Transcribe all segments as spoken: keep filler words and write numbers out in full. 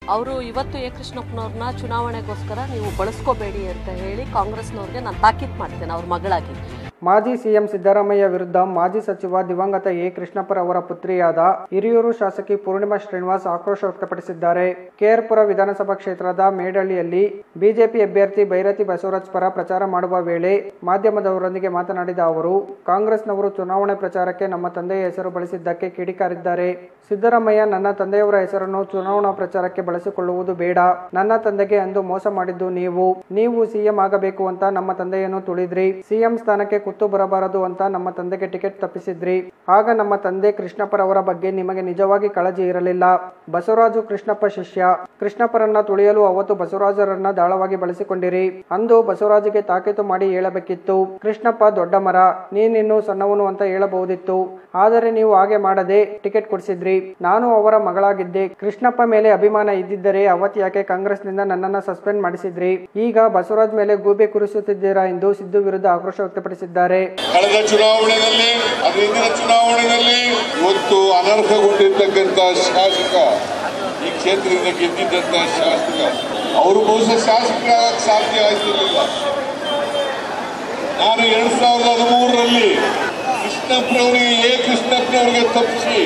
ಅವರು ಇವತ್ತು ಎ ಕೃಷ್ಣಪ್ಪನವ್ರನ್ನ ಚುನಾವಣೆಗೋಸ್ಕರ ನೀವು ಬಳಸ್ಕೋಬೇಡಿ ಅಂತ ಹೇಳಿ ಕಾಂಗ್ರೆಸ್ನವ್ರಿಗೆ ನಾನು ತಾಕೀತು ಮಾಡ್ತೇನೆ ಅವ್ರ ಮಗಳಾಗಿ. ಮಾಜಿ ಸಿಎಂ ಸಿದ್ದರಾಮಯ್ಯ ವಿರುದ್ಧ ಮಾಜಿ ಸಚಿವ ದಿವಂಗತ ಎ ಕೃಷ್ಣಪ್ಪರವರ ಪುತ್ರಿಯಾದ ಹಿರಿಯೂರು ಶಾಸಕಿ ಪೂರ್ಣಿಮಾ ಶ್ರೀನಿವಾಸ್ ಆಕ್ರೋಶ ವ್ಯಕ್ತಪಡಿಸಿದ್ದಾರೆ. ಕೆಆರ್ಪುರ ವಿಧಾನಸಭಾ ಕ್ಷೇತ್ರದ ಮೇಡಳ್ಳಿಯಲ್ಲಿ ಬಿಜೆಪಿ ಅಭ್ಯರ್ಥಿ ಭೈರತಿ ಬಸವರಾಜ್ ಪರ ಪ್ರಚಾರ ಮಾಡುವ ವೇಳೆ ಮಾಧ್ಯಮದವರೊಂದಿಗೆ ಮಾತನಾಡಿದ ಅವರು, ಕಾಂಗ್ರೆಸ್ನವರು ಚುನಾವಣೆ ಪ್ರಚಾರಕ್ಕೆ ನಮ್ಮ ತಂದೆಯ ಹೆಸರು ಬಳಸಿದ್ದಕ್ಕೆ ಕಿಡಿಕಾರಿದ್ದಾರೆ. ಸಿದ್ದರಾಮಯ್ಯ ನನ್ನ ತಂದೆಯವರ ಹೆಸರನ್ನು ಚುನಾವಣಾ ಪ್ರಚಾರಕ್ಕೆ ಬಳಸಿಕೊಳ್ಳುವುದು ಬೇಡ. ನನ್ನ ತಂದೆಗೆ ಅಂದು ಮೋಸ ಮಾಡಿದ್ದು ನೀವು ನೀವು ಸಿಎಂ ಆಗಬೇಕು ಅಂತ ನಮ್ಮ ತಂದೆಯನ್ನು ತುಳಿದ್ರಿ. ಸಿಎಂ ಸ್ಥಾನಕ್ಕೆ ಕುತ್ತು ಬರಬಾರದು ಅಂತ ನಮ್ಮ ತಂದೆಗೆ ಟಿಕೆಟ್ ತಪ್ಪಿಸಿದ್ರಿ. ಆಗ ನಮ್ಮ ತಂದೆ ಕೃಷ್ಣಪ್ಪರವರ ಬಗ್ಗೆ ನಿಮಗೆ ನಿಜವಾಗಿ ಕಾಳಜಿ ಇರಲಿಲ್ಲ. ಬಸವರಾಜು ಕೃಷ್ಣಪ್ಪ ಶಿಷ್ಯ. ಕೃಷ್ಣಪ್ಪರನ್ನ ತುಳಿಯಲು ಅವತ್ತು ಬಸವರಾಜರನ್ನ ದಾಳವಾಗಿ ಬಳಸಿಕೊಂಡಿರಿ. ಅಂದು ಬಸವರಾಜಿಗೆ ತಾಕೀತು ಮಾಡಿ ಹೇಳಬೇಕಿತ್ತು, ಕೃಷ್ಣಪ್ಪ ದೊಡ್ಡ ಮರ, ನೀನಿನ್ನು ಸಣ್ಣವನು ಅಂತ ಹೇಳಬಹುದಿತ್ತು. ಆದರೆ ನೀವು ಹಾಗೆ ಮಾಡದೆ ಟಿಕೆಟ್ ಕೊಡಿಸಿದ್ರಿ. ನಾನು ಅವರ ಮಗಳಾಗಿದ್ದೆ. ಕೃಷ್ಣಪ್ಪ ಮೇಲೆ ಅಭಿಮಾನ ಇದ್ದಿದ್ದರೆ ಅವತ್ತು ಯಾಕೆ ಕಾಂಗ್ರೆಸ್ನಿಂದ ನನ್ನನ್ನ ಸಸ್ಪೆಂಡ್ ಮಾಡಿಸಿದ್ರಿ? ಈಗ ಬಸವರಾಜ್ ಮೇಲೆ ಗೂಬೆ ಕುರಿಸುತ್ತಿದ್ದೀರಾ ಎಂದು ಸಿದ್ದು ವಿರುದ್ಧ ಆಕ್ರೋಶ ವ್ಯಕ್ತಪಡಿಸಿದ್ದಾರೆ. ಕಳೆದ ಚುನಾವಣೆಯಲ್ಲಿ ಅದು ಇಂದಿನ ಚುನಾವಣೆಯಲ್ಲಿ ಇವತ್ತು ಅನರ್ಹಗೊಂಡಿರ್ತಕ್ಕಂಥ ಶಾಸಕ, ಈ ಕ್ಷೇತ್ರದಿಂದ ಗೆದ್ದಿದ್ದಂತ ಶಾಸಕ, ಅವರು ಬಹುಶಃ ಶಾಸಕರಾಗಕ್ಕೆ ಸಾಧ್ಯ ಆಯ್ತಿರಲಿಲ್ಲ. ನಾನು ಎರಡ್ ಸಾವಿರದ ಹದಿಮೂರರಲ್ಲಿ ಕೃಷ್ಣಪ್ಪನವರಿಗೆ ಎ ಕೃಷ್ಣಪ್ಪನವರಿಗೆ ತಪ್ಪಿಸಿ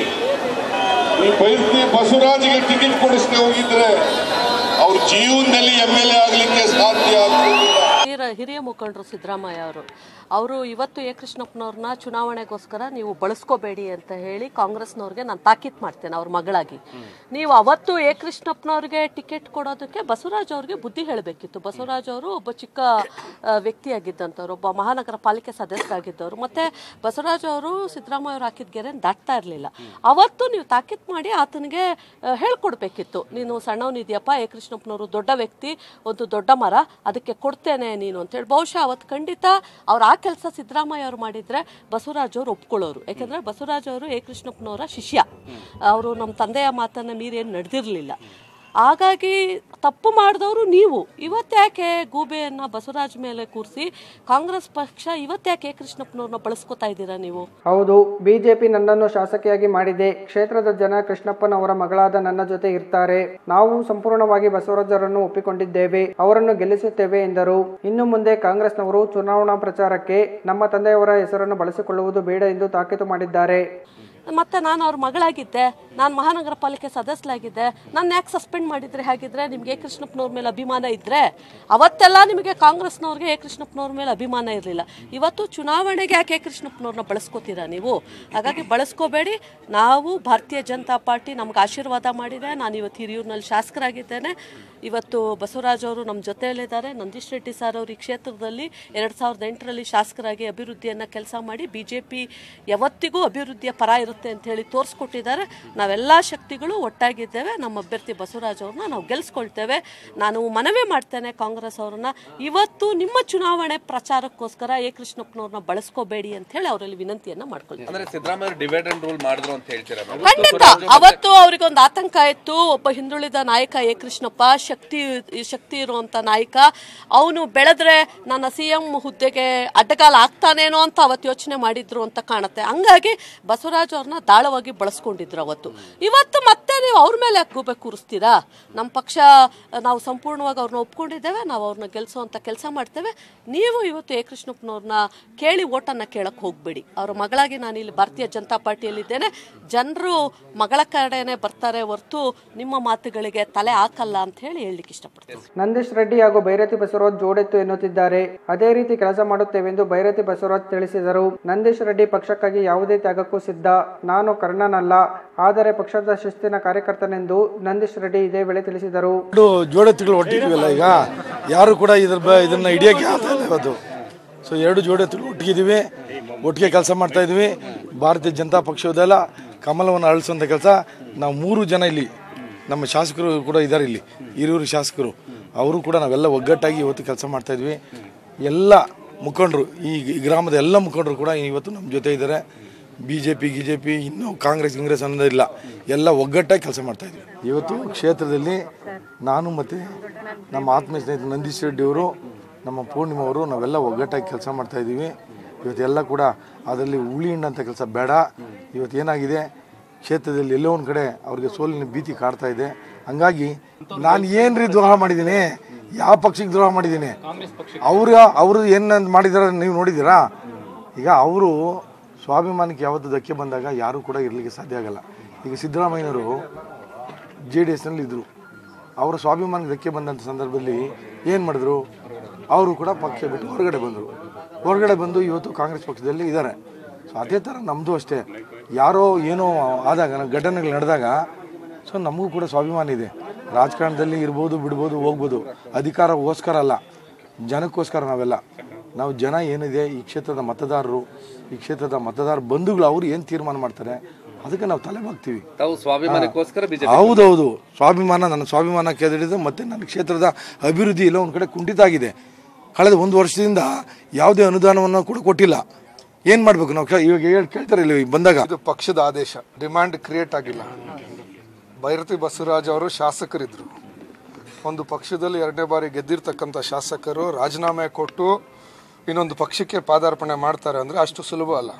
ಈ ಭೈರತಿ ಬಸವರಾಜಿಗೆ ಟಿಕೆಟ್ ಕೊಡಿಸದೆ ಹೋಗಿದ್ರೆ ಅವ್ರ ಜೀವನದಲ್ಲಿ ಎಂ ಎಲ್ ಎ ಆಗ್ಲಿಕ್ಕೆ ಸಾಧ್ಯ ಆಗ್ತಿರಲಿಲ್ಲ. ಹಿರಿಯ ಮುಖಂಡರು ಸಿದ್ದರಾಮಯ್ಯ ಅವರು ಅವರು ಇವತ್ತು ಎ ಕೃಷ್ಣಪ್ಪನವ್ರನ್ನ ಚುನಾವಣೆಗೋಸ್ಕರ ನೀವು ಬಳಸ್ಕೋಬೇಡಿ ಅಂತ ಹೇಳಿ ಕಾಂಗ್ರೆಸ್ನವ್ರಿಗೆ ನಾನು ತಾಕೀತು ಮಾಡ್ತೇನೆ ಅವ್ರ ಮಗಳಾಗಿ. ನೀವು ಅವತ್ತು ಎ ಕೃಷ್ಣಪ್ಪನವ್ರಿಗೆ ಟಿಕೆಟ್ ಕೊಡೋದಕ್ಕೆ ಬಸವರಾಜ್ ಅವ್ರಿಗೆ ಬುದ್ಧಿ ಹೇಳಬೇಕಿತ್ತು. ಬಸವರಾಜ್ ಅವರು ಒಬ್ಬ ಚಿಕ್ಕ ವ್ಯಕ್ತಿಯಾಗಿದ್ದಂಥವ್ರು, ಒಬ್ಬ ಮಹಾನಗರ ಪಾಲಿಕೆ ಸದಸ್ಯರಾಗಿದ್ದವರು. ಮತ್ತೆ ಬಸವರಾಜ್ ಅವರು ಸಿದ್ದರಾಮಯ್ಯ ಅವರು ಹಾಕಿದ ಗೆರೆ ದಾಟ್ತಾ ಇರಲಿಲ್ಲ. ಅವತ್ತು ನೀವು ತಾಕೀತು ಮಾಡಿ ಆತನಿಗೆ ಹೇಳ್ಕೊಡ್ಬೇಕಿತ್ತು, ನೀನು ಸಣ್ಣವನಿದೆಯಪ್ಪ, ಎ ಕೃಷ್ಣಪ್ಪನವರು ದೊಡ್ಡ ವ್ಯಕ್ತಿ, ಒಂದು ದೊಡ್ಡ ಮರ, ಅದಕ್ಕೆ ಕೊಡ್ತೇನೆ ನೀನು ಅಂತೇಳಿ. ಬಹುಶಃ ಅವತ್ತು ಖಂಡಿತ ಅವ್ರು ಆ ಕೆಲಸ ಸಿದ್ದರಾಮಯ್ಯ ಅವರು ಮಾಡಿದ್ರೆ ಬಸವರಾಜ್ ಅವರು ಒಪ್ಕೊಳ್ಳೋರು. ಯಾಕಂದ್ರೆ ಬಸವರಾಜ್ ಅವರು ಎ ಕೃಷ್ಣಪ್ಪನವರ ಶಿಷ್ಯ. ಅವರು ನಮ್ಮ ತಂದೆಯ ಮಾತನ್ನ ಮೀರೇನು ನಡೆದಿರಲಿಲ್ಲ. ಹಾಗಾಗಿ ತಪ್ಪು ಮಾಡಿದವರು ನೀವು. ಇವತ್ತ್ಯಾಕೆ ಗೂಬೆಯನ್ನ ಬಸವರಾಜ್ ಮೇಲೆ ಕೂರಿಸಿ ಕಾಂಗ್ರೆಸ್ ಪಕ್ಷ ಇವತ್ತ್ಯಾಕೆ ಎ ಕೃಷ್ಣಪ್ಪನವ್ರನ್ನ ಬಳಸ್ಕೊತಾ ಇದ್ದೀರಾ ನೀವು? ಹೌದು, ಬಿಜೆಪಿ ನನ್ನನ್ನು ಶಾಸಕಿಯಾಗಿ ಮಾಡಿದೆ. ಕ್ಷೇತ್ರದ ಜನ ಕೃಷ್ಣಪ್ಪನವರ ಮಗಳಾದ ನನ್ನ ಜೊತೆ ಇರ್ತಾರೆ. ನಾವು ಸಂಪೂರ್ಣವಾಗಿ ಬಸವರಾಜರನ್ನು ಒಪ್ಪಿಕೊಂಡಿದ್ದೇವೆ, ಅವರನ್ನು ಗೆಲ್ಲಿಸುತ್ತೇವೆ ಎಂದರು. ಇನ್ನು ಮುಂದೆ ಕಾಂಗ್ರೆಸ್ನವರು ಚುನಾವಣಾ ಪ್ರಚಾರಕ್ಕೆ ನಮ್ಮ ತಂದೆಯವರ ಹೆಸರನ್ನು ಬಳಸಿಕೊಳ್ಳುವುದು ಬೇಡ ಎಂದು ತಾಕೀತು ಮಾಡಿದ್ದಾರೆ. ಮತ್ತೆ ನಾನು ಅವ್ರ ಮಗಳಾಗಿದ್ದೆ, ನಾನು ಮಹಾನಗರ ಪಾಲಿಕೆ ಸದಸ್ಯರಾಗಿದ್ದೆ, ನನ್ನ ಯಾಕೆ ಸಸ್ಪೆಂಡ್ ಮಾಡಿದ್ರೆ? ಹಾಗಿದ್ರೆ ನಿಮ್ಗೆ ಎ ಕೃಷ್ಣಪ್ಪನವ್ರ ಮೇಲೆ ಅಭಿಮಾನ ಇದ್ರೆ ಅವತ್ತೆಲ್ಲ ನಿಮಗೆ ಕಾಂಗ್ರೆಸ್ನವ್ರಿಗೆ ಎ ಕೃಷ್ಣಪ್ಪನವ್ರ ಮೇಲೆ ಅಭಿಮಾನ ಇರಲಿಲ್ಲ. ಇವತ್ತು ಚುನಾವಣೆಗೆ ಯಾಕೆ ಎ ಕೃಷ್ಣಪ್ಪನವ್ರನ್ನ ಬಳಸ್ಕೋತೀರಾ ನೀವು? ಹಾಗಾಗಿ ಬಳಸ್ಕೋಬೇಡಿ. ನಾವು ಭಾರತೀಯ ಜನತಾ ಪಾರ್ಟಿ ನಮ್ಗೆ ಆಶೀರ್ವಾದ ಮಾಡಿದೆ. ನಾನು ಇವತ್ತು ಹಿರಿಯೂರಿನಲ್ಲಿ ಶಾಸಕರಾಗಿದ್ದೇನೆ. ಇವತ್ತು ಬಸವರಾಜ್ ಅವರು ನಮ್ಮ ಜೊತೆಯಲ್ಲಿದ್ದಾರೆ. ನಂದೀಶ್ ರೆಡ್ಡಿ ಸರ್ ಅವರು ಈ ಕ್ಷೇತ್ರದಲ್ಲಿ ಎರಡು ಸಾವಿರದ ಎಂಟರಲ್ಲಿ ಶಾಸಕರಾಗಿ ಅಭಿವೃದ್ಧಿಯನ್ನು ಕೆಲಸ ಮಾಡಿ ಬಿ ಜೆ ಪಿ ಯಾವತ್ತಿಗೂ ಅಭಿವೃದ್ಧಿಯ ಪರ ಇರುತ್ತೆ ಅಂತ ಹೇಳಿ ತೋರಿಸ್ಕೊಟ್ಟಿದ್ದಾರೆ. ನಾವೆಲ್ಲ ಶಕ್ತಿಗಳು ಒಟ್ಟಾಗಿದ್ದೇವೆ. ನಮ್ಮ ಅಭ್ಯರ್ಥಿ ಬಸವರಾಜ್ ಅವ್ರನ್ನ ನಾವು ಗೆಲ್ಲಿಸ್ಕೊಳ್ತೇವೆ. ನಾನು ಮನವಿ ಮಾಡ್ತೇನೆ ಕಾಂಗ್ರೆಸ್ ಅವ್ರನ್ನ, ಇವತ್ತು ನಿಮ್ಮ ಚುನಾವಣೆ ಪ್ರಚಾರಕ್ಕೋಸ್ಕರ ಎ ಕೃಷ್ಣಪ್ಪನವ್ರನ್ನ ಬಳಸ್ಕೋಬೇಡಿ ಅಂತ ಹೇಳಿ ಅವರಲ್ಲಿ ವಿನಂತಿಯನ್ನ ಮಾಡ್ಕೊಳ್ತಾರೆ. ಖಂಡಿತ ಅವತ್ತು ಅವರಿಗೊಂದು ಆತಂಕ ಇತ್ತು. ಒಬ್ಬ ಹಿಂದುಳಿದ ನಾಯಕ ಎ ಕೃಷ್ಣಪ್ಪ, ಶಕ್ತಿ ಶಕ್ತಿ ಇರುವಂತ ನಾಯಕ, ಅವನು ಬೆಳೆದ್ರೆ ನನ್ನ ಸಿ ಎಂ ಹುದ್ದೆಗೆ ಅಡ್ಡಗಾಲ ಆಗ್ತಾನೇನೋ ಅಂತ ಅವತ್ತು ಯೋಚನೆ ಮಾಡಿದ್ರು ಅಂತ ಕಾಣುತ್ತೆ. ಹಂಗಾಗಿ ಬಸವರಾಜ್ ಅವ್ರನ್ನ ದಾಳವಾಗಿ ಬಳಸ್ಕೊಂಡಿದ್ರು ಅವತ್ತು. ಇವತ್ತು ಮತ್ತೆ ನೀವು ಅವ್ರ ಮೇಲೆ ಯಾಕೆ ಗೂಬೆ ಕೂರಿಸ್ತೀರಾ? ನಮ್ಮ ಪಕ್ಷ ನಾವು ಸಂಪೂರ್ಣವಾಗಿ ಅವ್ರನ್ನ ಒಪ್ಕೊಂಡಿದ್ದೇವೆ. ನಾವು ಅವ್ರನ್ನ ಗೆಲ್ಸೋಂಥ ಕೆಲಸ ಮಾಡ್ತೇವೆ. ನೀವು ಇವತ್ತು ಎ ಕೃಷ್ಣಪ್ಪನವ್ರನ್ನ ಕೇಳಿ ಓಟನ್ನ ಕೇಳಕ್ ಹೋಗ್ಬೇಡಿ. ಅವ್ರ ಮಗಳಾಗಿ ನಾನು ಇಲ್ಲಿ ಭಾರತೀಯ ಜನತಾ ಪಾರ್ಟಿಯಲ್ಲಿದ್ದೇನೆ. ಜನರು ಮಗಳ ಕಡೆನೆ ಬರ್ತಾರೆ ಹೊರತು ನಿಮ್ಮ ಮಾತುಗಳಿಗೆ ತಲೆ ಹಾಕಲ್ಲ ಅಂತ ಹೇಳಿ ಹೇಳಲಿಕ್ಕೆ ಇಷ್ಟಪಡ್ತೀನಿ. ನಂದೀಶ್ ರೆಡ್ಡಿ ಹಾಗೂ ಭೈರತಿ ಬಸವರಾಜ್ ಜೋಡೆತ್ತು ಎನ್ನುತ್ತಿದ್ದಾರೆ. ಅದೇ ರೀತಿ ಕೆಲಸ ಮಾಡುತ್ತೇವೆಂದು ಭೈರತಿ ಬಸವರಾಜ್ ತಿಳಿಸಿದರು. ನಂದೀಶ್ ರೆಡ್ಡಿ ಪಕ್ಷಕ್ಕಾಗಿ ಯಾವುದೇ ತ್ಯಾಗಕ್ಕೂ ಸಿದ್ಧ. ನಾನು ಕರ್ಣನಲ್ಲ, ಆದರೆ ಪಕ್ಷದ ಶಿಸ್ತಿನ ಕಾರ್ಯಕರ್ತನೆಂದು ನಂದೀಶ್ ರೆಡ್ಡಿ ಇದೇ ವೇಳೆ ತಿಳಿಸಿದರು. ಜೋಡೆತ್ತುಗಳು ಒಟ್ಟಿಗಿಲ್ಲ, ಈಗ ಯಾರು ಕೂಡ ಇದ್ರ ಇದನ್ನ ಹಿಡಿಯಕ್ಕೆ ಆಗ್ತಾ ಇಲ್ಲ ಇವತ್ತು. ಸೊ ಎರಡು ಜೋಡೆತ್ತುಗಳು ಒಟ್ಟಿಗಿದ್ದೀವಿ, ಒಟ್ಟಿಗೆ ಕೆಲಸ ಮಾಡ್ತಾ ಇದೀವಿ. ಭಾರತೀಯ ಜನತಾ ಪಕ್ಷದಲ್ಲ ಕಮಲವನ್ನು ಅಳಿಸುವಂಥ ಕೆಲಸ ನಾವು ಮೂರು ಜನ ಇಲ್ಲಿ ನಮ್ಮ ಶಾಸಕರು ಕೂಡ ಇದ್ದಾರೆ. ಇಲ್ಲಿ ಹಿರಿಯೂರು ಶಾಸಕರು ಅವರು ಕೂಡ ನಾವೆಲ್ಲ ಒಗ್ಗಟ್ಟಾಗಿ ಇವತ್ತು ಕೆಲಸ ಮಾಡ್ತಾ ಇದ್ವಿ. ಎಲ್ಲ ಮುಖಂಡರು, ಈ ಗ್ರಾಮದ ಎಲ್ಲ ಮುಖಂಡರು ಕೂಡ ಇವತ್ತು ನಮ್ಮ ಜೊತೆ ಇದ್ದಾರೆ. ಬಿ ಜೆ ಪಿ ಗಿ ಜೆ ಪಿ ಇನ್ನೂ ಕಾಂಗ್ರೆಸ್ ಕಾಂಗ್ರೆಸ್ ಅನ್ನೋದಿಲ್ಲ, ಎಲ್ಲ ಒಗ್ಗಟ್ಟಾಗಿ ಕೆಲಸ ಮಾಡ್ತಾ ಇದ್ವಿ. ಇವತ್ತು ಕ್ಷೇತ್ರದಲ್ಲಿ ನಾನು ಮತ್ತು ನಮ್ಮ ಆತ್ಮೀಯ ಸ್ನೇಹಿತರು ನಂದೀಶ್ ರೆಡ್ಡಿ ಅವರು, ನಮ್ಮ ಪೂರ್ಣಿಮಾ ಅವರು, ನಾವೆಲ್ಲ ಒಗ್ಗಟ್ಟಾಗಿ ಕೆಲಸ ಮಾಡ್ತಾ ಇದ್ದೀವಿ. ಇವತ್ತೆಲ್ಲ ಕೂಡ ಅದರಲ್ಲಿ ಉಳಿ ಹಿಂಡಂಥ ಕೆಲಸ ಬೇಡ. ಇವತ್ತು ಏನಾಗಿದೆ, ಕ್ಷೇತ್ರದಲ್ಲಿ ಎಲ್ಲೋ ಒಂದು ಕಡೆ ಅವ್ರಿಗೆ ಸೋಲಿನ ಭೀತಿ ಕಾಡ್ತಾ ಇದೆ. ಹಂಗಾಗಿ ನಾನು ಏನ್ರಿ ದ್ರೋಹ ಮಾಡಿದ್ದೀನಿ, ಯಾವ ಪಕ್ಷಕ್ಕೆ ದ್ರೋಹ ಮಾಡಿದ್ದೀನಿ? ಅವ್ರ ಅವರು ಏನು ಮಾಡಿದಾರ ನೀವು ನೋಡಿದ್ದೀರಾ? ಈಗ ಅವರು ಸ್ವಾಭಿಮಾನಕ್ಕೆ ಯಾವತ್ತು ಧಕ್ಕೆ ಬಂದಾಗ ಯಾರೂ ಕೂಡ ಇರಲಿಕ್ಕೆ ಸಾಧ್ಯ ಆಗಲ್ಲ. ಈಗ ಸಿದ್ದರಾಮಯ್ಯನವರು ಜೆ ಡಿ ಎಸ್ನಲ್ಲಿ ಇದ್ದರು, ಅವರ ಸ್ವಾಭಿಮಾನಕ್ಕೆ ಧಕ್ಕೆ ಬಂದಂಥ ಸಂದರ್ಭದಲ್ಲಿ ಏನು ಮಾಡಿದ್ರು? ಅವರು ಕೂಡ ಪಕ್ಷ ಬಿಟ್ಟು ಹೊರಗಡೆ ಬಂದರು. ಹೊರಗಡೆ ಬಂದು ಇವತ್ತು ಕಾಂಗ್ರೆಸ್ ಪಕ್ಷದಲ್ಲಿ ಇದ್ದಾರೆ. ಸೊ ಅದೇ ಥರ ನಮ್ಮದು ಅಷ್ಟೇ. ಯಾರೋ ಏನೋ ಆದಾಗ ಘಟನೆಗಳು ನಡೆದಾಗ ಸೊ ನಮಗೂ ಕೂಡ ಸ್ವಾಭಿಮಾನ ಇದೆ. ರಾಜಕಾರಣದಲ್ಲಿ ಇರ್ಬೋದು, ಬಿಡ್ಬೋದು, ಹೋಗ್ಬೋದು. ಅಧಿಕಾರಕ್ಕೋಸ್ಕರ ಅಲ್ಲ, ಜನಕ್ಕೋಸ್ಕರ ನಾವೆಲ್ಲ. ನಾವು ಜನ ಏನಿದೆ, ಈ ಕ್ಷೇತ್ರದ ಮತದಾರರು, ಈ ಕ್ಷೇತ್ರದ ಮತದಾರ ಬಂಧುಗಳು ಅವ್ರು ಏನು ತೀರ್ಮಾನ ಮಾಡ್ತಾರೆ ಅದಕ್ಕೆ ನಾವು ತಲೆ ಬಾಗ್ತೀವಿ. ಹೌದೌದು, ಸ್ವಾಭಿಮಾನ, ನನ್ನ ಸ್ವಾಭಿಮಾನ ಕೆದಡಿದೆ. ಮತ್ತು ನನ್ನ ಕ್ಷೇತ್ರದ ಅಭಿವೃದ್ಧಿ ಇಲ್ಲ ಒಂದು ಕಡೆ ಕುಂಠಿತ ಆಗಿದೆ. ಕಳೆದ ಒಂದು ವರ್ಷದಿಂದ ಯಾವುದೇ ಅನುದಾನವನ್ನು ಕೂಡ ಕೊಟ್ಟಿಲ್ಲ. ಏನು ಮಾಡಬೇಕು ನಾವು? ಇವಾಗ ಹೇಳಿ ಕೇಳ್ತಾರೆ ಇಲ್ಲಿ ಬಂದಾಗ. ಇದು ಪಕ್ಷದ ಆದೇಶ, ಡಿಮ್ಯಾಂಡ್ ಕ್ರಿಯೇಟ್ ಆಗಿಲ್ಲ. ಭೈರತಿ ಬಸವರಾಜ್ ಅವರು ಶಾಸಕರಿದ್ದರು. ಒಂದು ಪಕ್ಷದಲ್ಲಿ ಎರಡನೇ ಬಾರಿ ಗೆದ್ದಿರ್ತಕ್ಕಂಥ ಶಾಸಕರು ರಾಜೀನಾಮೆ ಕೊಟ್ಟು ಇನ್ನೊಂದು ಪಕ್ಷಕ್ಕೆ ಪಾದಾರ್ಪಣೆ ಮಾಡ್ತಾರೆ ಅಂದರೆ ಅಷ್ಟು ಸುಲಭ ಅಲ್ಲ.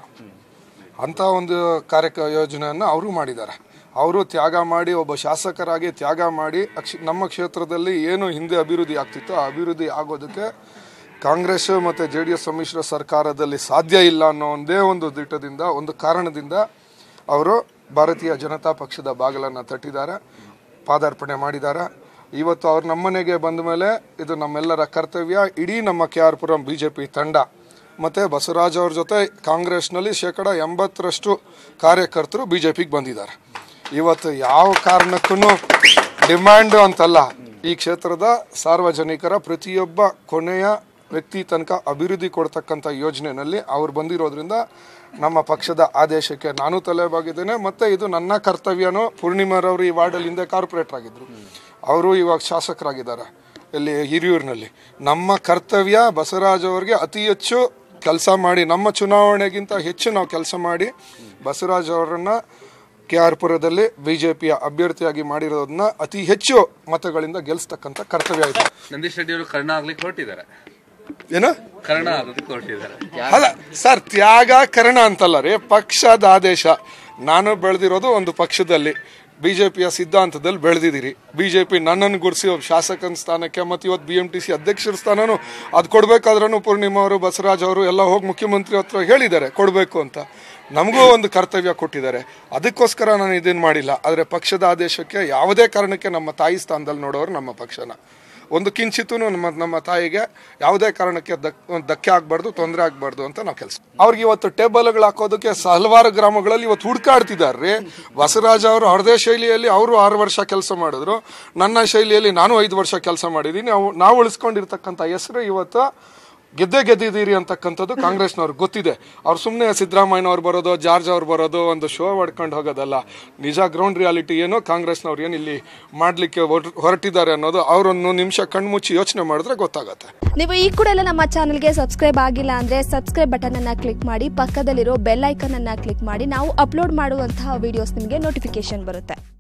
ಅಂಥ ಒಂದು ಕಾರ್ಯ ಯೋಜನೆಯನ್ನು ಅವರು ಮಾಡಿದ್ದಾರೆ. ಅವರು ತ್ಯಾಗ ಮಾಡಿ, ಒಬ್ಬ ಶಾಸಕರಾಗಿ ತ್ಯಾಗ ಮಾಡಿ ಅಕ್ಷ ನಮ್ಮ ಕ್ಷೇತ್ರದಲ್ಲಿ ಏನು ಹಿಂದೆ ಅಭಿವೃದ್ಧಿ ಆಗ್ತಿತ್ತು ಆ ಅಭಿವೃದ್ಧಿ ಆಗೋದಕ್ಕೆ ಕಾಂಗ್ರೆಸ್ ಮತ್ತು ಜೆ ಡಿ ಎಸ್ ಸಮ್ಮಿಶ್ರ ಸರ್ಕಾರದಲ್ಲಿ ಸಾಧ್ಯ ಇಲ್ಲ ಅನ್ನೋ ಒಂದೇ ಒಂದು ದಿಟ್ಟದಿಂದ, ಒಂದು ಕಾರಣದಿಂದ ಅವರು ಭಾರತೀಯ ಜನತಾ ಪಕ್ಷದ ಬಾಗಿಲನ್ನು ತಟ್ಟಿದ್ದಾರೆ, ಪಾದಾರ್ಪಣೆ ಮಾಡಿದ್ದಾರೆ. ಇವತ್ತು ಅವ್ರು ನಮ್ಮನೆಗೆ ಬಂದ ಮೇಲೆ ಇದು ನಮ್ಮೆಲ್ಲರ ಕರ್ತವ್ಯ. ಇಡೀ ನಮ್ಮ K R Puram B J P ತಂಡ ಮತ್ತು ಬಸವರಾಜ್ ಅವ್ರ ಜೊತೆ ಕಾಂಗ್ರೆಸ್ನಲ್ಲಿ ಶೇಕಡ ಎಂಬತ್ತರಷ್ಟು ಕಾರ್ಯಕರ್ತರು ಬಿ ಜೆ ಪಿಗೆ ಬಂದಿದ್ದಾರೆ. ಇವತ್ತು ಯಾವ ಕಾರಣಕ್ಕೂ ಡಿಮ್ಯಾಂಡು ಅಂತಲ್ಲ, ಈ ಕ್ಷೇತ್ರದ ಸಾರ್ವಜನಿಕರ ಪ್ರತಿಯೊಬ್ಬ ಕೊನೆಯ ವ್ಯಕ್ತಿ ತನಕ ಅಭಿವೃದ್ಧಿ ಕೊಡ್ತಕ್ಕಂಥ ಯೋಜನೆಯಲ್ಲಿ ಅವ್ರು ಬಂದಿರೋದ್ರಿಂದ ನಮ್ಮ ಪಕ್ಷದ ಆದೇಶಕ್ಕೆ ನಾನು ತಲೆಬಾಗಿದ್ದೇನೆ. ಮತ್ತು ಇದು ನನ್ನ ಕರ್ತವ್ಯನೂ. ಪೂರ್ಣಿಮಾರವರು ಈ ವಾರ್ಡಲ್ಲಿ ಹಿಂದೆ ಕಾರ್ಪೊರೇಟರ್ ಆಗಿದ್ದರು, ಅವರು ಇವಾಗ ಶಾಸಕರಾಗಿದ್ದಾರೆ ಇಲ್ಲಿ ಹಿರಿಯೂರಿನಲ್ಲಿ. ನಮ್ಮ ಕರ್ತವ್ಯ ಬಸವರಾಜ್ ಅವರಿಗೆ ಅತಿ ಹೆಚ್ಚು ಕೆಲಸ ಮಾಡಿ, ನಮ್ಮ ಚುನಾವಣೆಗಿಂತ ಹೆಚ್ಚು ನಾವು ಕೆಲಸ ಮಾಡಿ ಬಸವರಾಜ್ ಅವರನ್ನು ಕೆ ಆರ್ ಪುರದಲ್ಲಿ ಬಿ ಜೆ ಪಿಯ ಅಭ್ಯರ್ಥಿಯಾಗಿ ಮಾಡಿರೋದನ್ನ ಅತಿ ಹೆಚ್ಚು ಮತಗಳಿಂದ ಗೆಲ್ಲಿಸ್ತಕ್ಕಂಥ ಕರ್ತವ್ಯ ಇದೆ. ನಂದೀಶ್ ರೆಡ್ಡಿ ಅವರು ಕರ್ಣ ಆಗ್ಲಿಕ್ಕೆ ಹೊರಟಿದ್ದಾರೆ. ಏನು ಕರ್ಣ ಆಗೋದಕ್ಕೆ ಹೊರಟಿದ್ದಾರೆ? ಅಲ್ಲ ಸರ್, ತ್ಯಾಗ ಕರ್ಣ ಅಂತಲ್ಲ ರೀ, ಪಕ್ಷದ ಆದೇಶ. ನಾನು ಬೆಳೆದಿರೋದು ಒಂದು ಪಕ್ಷದಲ್ಲಿ, ಬಿ ಜೆ ಪಿಯ ಸಿದ್ಧಾಂತದಲ್ಲಿ ಬೆಳೆದಿದ್ದೀರಿ. ಬಿ ಜೆ ಪಿ ನನ್ನನ್ನು ಗುರುಸಿ ಒಬ್ಬ ಶಾಸಕನ ಸ್ಥಾನಕ್ಕೆ ಮತ್ತು ಇವತ್ತು ಬಿ ಎಂ ಟಿ ಸಿ ಅಧ್ಯಕ್ಷರ ಸ್ಥಾನನೂ ಅದು ಕೊಡಬೇಕಾದ್ರೂ ಪೂರ್ಣಿಮಾ ಅವರು, ಬಸವರಾಜ್ ಅವರು ಎಲ್ಲ ಹೋಗಿ ಮುಖ್ಯಮಂತ್ರಿ ಹತ್ರ ಹೇಳಿದ್ದಾರೆ ಕೊಡಬೇಕು ಅಂತ. ನಮಗೂ ಒಂದು ಕರ್ತವ್ಯ ಕೊಟ್ಟಿದ್ದಾರೆ, ಅದಕ್ಕೋಸ್ಕರ ನಾನು ಇದನ್ನು ಮಾಡಿಲ್ಲ. ಆದರೆ ಪಕ್ಷದ ಆದೇಶಕ್ಕೆ ಯಾವುದೇ ಕಾರಣಕ್ಕೆ ನಮ್ಮ ತಾಯಿ ಸ್ಥಾನದಲ್ಲಿ ನೋಡೋರು ನಮ್ಮ ಪಕ್ಷನ. ಒಂದು ಕಿಂಚಿತೂ ನಮ್ಮ ನಮ್ಮ ತಾಯಿಗೆ ಯಾವುದೇ ಕಾರಣಕ್ಕೆ ದಕ್ ಧಕ್ಕೆ ಆಗಬಾರ್ದು, ತೊಂದರೆ ಆಗಬಾರ್ದು ಅಂತ ನಾವು ಕೆಲಸ. ಅವ್ರಿಗೆ ಇವತ್ತು ಟೇಬಲ್ಗಳು ಹಾಕೋದಕ್ಕೆ ಹಲವಾರು ಗ್ರಾಮಗಳಲ್ಲಿ ಇವತ್ತು ಹುಡುಕಾಡ್ತಿದ್ದಾರೆ ರೀ. ಬಸವರಾಜ್ ಅವರು ಅವ್ರದೇ ಶೈಲಿಯಲ್ಲಿ ಅವರು ಆರು ವರ್ಷ ಕೆಲಸ ಮಾಡಿದ್ರು, ನನ್ನ ಶೈಲಿಯಲ್ಲಿ ನಾನು ಐದು ವರ್ಷ ಕೆಲಸ ಮಾಡಿದ್ದೀನಿ. ನಾವು ನಾವು ಉಳಿಸ್ಕೊಂಡಿರ್ತಕ್ಕಂಥ ಹೆಸರು ಇವತ್ತು ಗೆದ್ದೆ ಗೆದ್ದಿದ್ದೀರಿ ಅಂತಕ್ಕಂಥದ್ದು ಕಾಂಗ್ರೆಸ್ನವ್ರಿಗೆ ಗೊತ್ತಿದೆ. ಅವ್ರು ಸುಮ್ಮನೆ ಸಿದ್ದರಾಮಯ್ಯನವ್ರು ಬರೋದು, ಜಾರ್ಜ್ ಅವ್ರು ಬರೋದು, ಒಂದು ಶೋ ಮಾಡ್ಕೊಂಡು ಹೋಗೋದಲ್ಲ. ನಿಜ ಗ್ರೌಂಡ್ ರಿಯಾಲಿಟಿ ಏನು, ಕಾಂಗ್ರೆಸ್ನವ್ರು ಏನು ಇಲ್ಲಿ ಮಾಡಲಿಕ್ಕೆ ಹೊರಟಿದ್ದಾರೆ ಅನ್ನೋದು ಅವರೊಂದು ನಿಮಿಷ ಕಣ್ಮುಚ್ಚಿ ಯೋಚನೆ ಮಾಡಿದ್ರೆ ಗೊತ್ತಾಗುತ್ತೆ. ನೀವು ಈ ಕೂಡ ಎಲ್ಲ ನಮ್ಮ ಚಾನಲ್ಗೆ ಸಬ್ಸ್ಕ್ರೈಬ್ ಆಗಿಲ್ಲ ಅಂದರೆ ಸಬ್ಸ್ಕ್ರೈಬ್ ಬಟನ್ ಅನ್ನು ಕ್ಲಿಕ್ ಮಾಡಿ, ಪಕ್ಕದಲ್ಲಿರೋ ಬೆಲ್ ಐಕನ್ ಅನ್ನು ಕ್ಲಿಕ್ ಮಾಡಿ. ನಾವು ಅಪ್ಲೋಡ್ ಮಾಡುವಂತಹ ವಿಡಿಯೋಸ್ ನಿಮಗೆ ನೋಟಿಫಿಕೇಶನ್ ಬರುತ್ತೆ.